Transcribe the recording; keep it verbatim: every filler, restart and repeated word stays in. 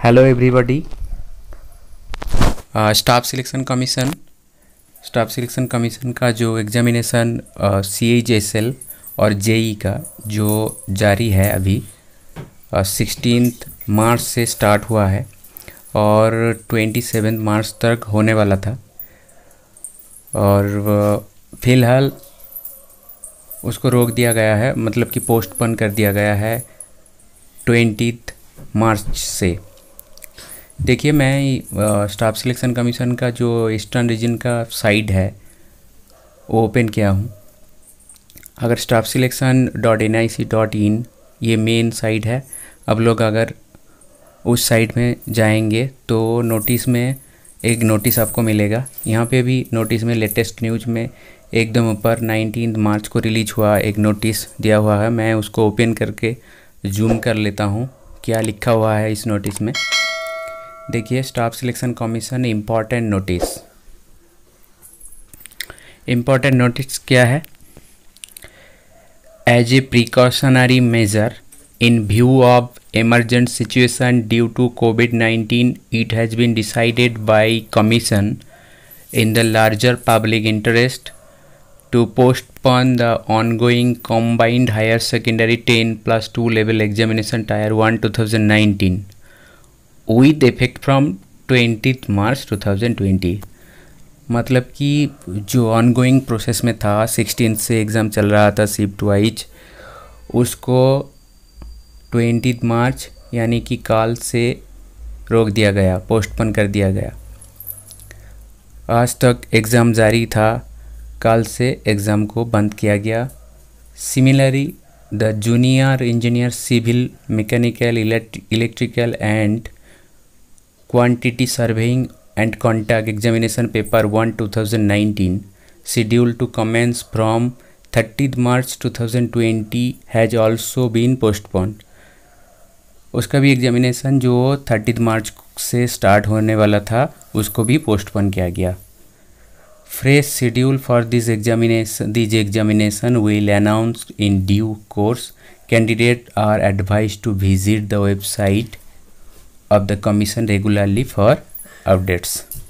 Hello everybody. Staff selection commission staff selection commission का जो examination C H S L और J ई का जो जारी है अभी सिक्सटीन्थ मार्च से स्टार्ट हुआ है और ट्वेंटी सेवन मार्च तक होने वाला था और फ़िलहाल उसको रोक दिया गया है, मतलब कि पोस्टपोन कर दिया गया है ट्वेंटीथ मार्च से। देखिए, मैं स्टाफ सिलेक्शन कमीशन का जो ईस्टर्न रीजन का साइट है वो ओपन किया हूँ। अगर staff selection dot N I C dot in ये मेन साइट है। अब लोग अगर उस साइट में जाएंगे तो नोटिस में एक नोटिस आपको मिलेगा। यहाँ पे भी नोटिस में लेटेस्ट न्यूज़ में एकदम ऊपर नाइनटीन मार्च को रिलीज हुआ एक नोटिस दिया हुआ है। मैं उसको ओपन करके जूम कर लेता हूँ क्या लिखा हुआ है इस नोटिस में। देखिए, staff selection commission important notice. Important notice क्या है? As a precautionary measure in view of emergent situation due to COVID nineteen, it has been decided by Commission in the larger public interest to postpone the ongoing combined higher secondary ten plus two level examination tier one twenty nineteen with effect from twentieth March twenty twenty। मतलब कि जो ongoing process में था, sixteen से exam चल रहा था shift wise, उसको ट्वेंटीथ मार्च यानी कि काल से रोक दिया गया, पोस्टपोन कर दिया गया। आज तक एग्ज़ाम जारी था, काल से एग्ज़ाम को बंद किया गया। Similarly the junior engineer civil mechanical electrical and quantity surveying and contact examination paper one two thousand nineteen scheduled to commence from thirtieth March twenty twenty has also been postponed। उसका भी examination जो thirtieth मार्च से start होने वाला था उसको भी postpone किया गया। Fresh schedule for this examination this examination will announce in due course. Candidate are advised to visit the website of the commission regularly for updates।